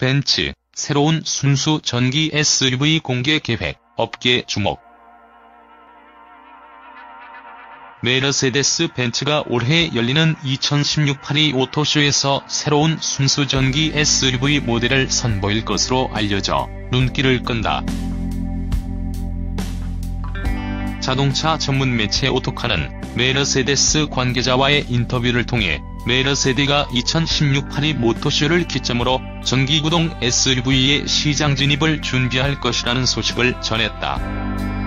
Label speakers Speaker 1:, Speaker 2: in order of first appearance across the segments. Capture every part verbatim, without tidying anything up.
Speaker 1: 벤츠, 새로운 순수 전기 에스유브이 공개 계획, 업계 주목. 메르세데스 벤츠가 올해 열리는 이천십육 파리 오토쇼에서 새로운 순수 전기 에스유브이 모델을 선보일 것으로 알려져 눈길을 끈다. 자동차 전문 매체 오토카는 메르세데스 관계자와의 인터뷰를 통해 메르세데스가 이천십육 파리 모토쇼를 기점으로 전기구동 에스유브이의 시장 진입을 준비할 것이라는 소식을 전했다.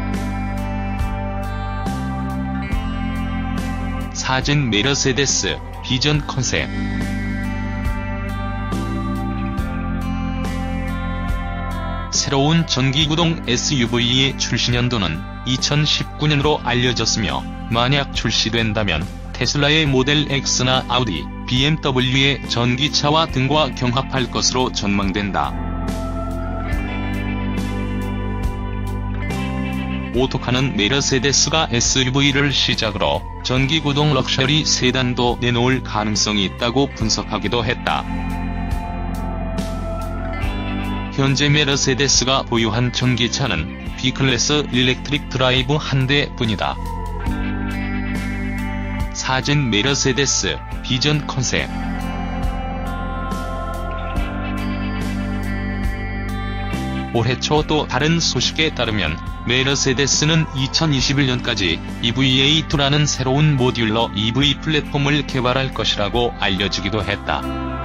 Speaker 1: 사진 메르세데스, 비전 컨셉. 새로운 전기구동 에스유브이의 출시 연도는 이천십구 년으로 알려졌으며 만약 출시된다면 테슬라의 모델 X나 아우디, 비엠더블유의 전기차와 등과 경합할 것으로 전망된다. 오토카는 메르세데스가 에스유브이를 시작으로 전기구동 럭셔리 세단도 내놓을 가능성이 있다고 분석하기도 했다. 현재 메르세데스가 보유한 전기차는 B클래스 일렉트릭 드라이브 한 대뿐이다. 사진 메르세데스, 비전 컨셉. 올해 초 또 다른 소식에 따르면 메르세데스는 이천이십일 년까지 이브이에이 투라는 새로운 모듈러 이브이 플랫폼을 개발할 것이라고 알려지기도 했다.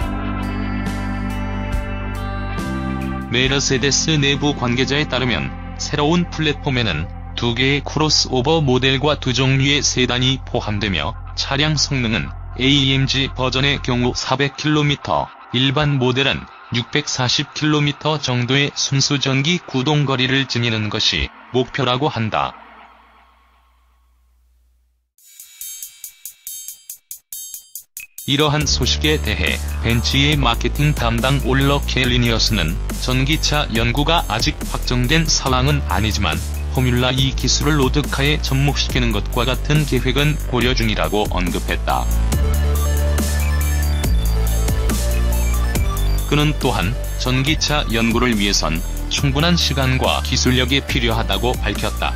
Speaker 1: 메르세데스 내부 관계자에 따르면 새로운 플랫폼에는 두 개의 크로스오버 모델과 두 종류의 세단이 포함되며 차량 성능은 에이엠지 버전의 경우 사백 킬로미터, 일반 모델은 육백사십 킬로미터 정도의 순수 전기 구동 거리를 지니는 것이 목표라고 한다. 이러한 소식에 대해 벤츠의 마케팅 담당 올러 캘리니어스는 전기차 연구가 아직 확정된 상황은 아니지만 포뮬라 이 기술을 로드카에 접목시키는 것과 같은 계획은 고려 중이라고 언급했다. 그는 또한 전기차 연구를 위해선 충분한 시간과 기술력이 필요하다고 밝혔다.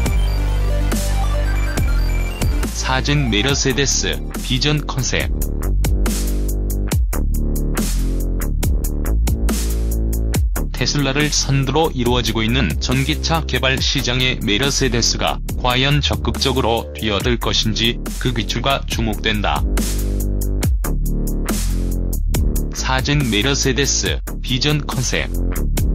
Speaker 1: 사진 메르세데스, 비전 컨셉. 테슬라를 선두로 이루어지고 있는 전기차 개발 시장에 메르세데스가 과연 적극적으로 뛰어들 것인지 그 기추가 주목된다. 사진 메르세데스, 비전 컨셉.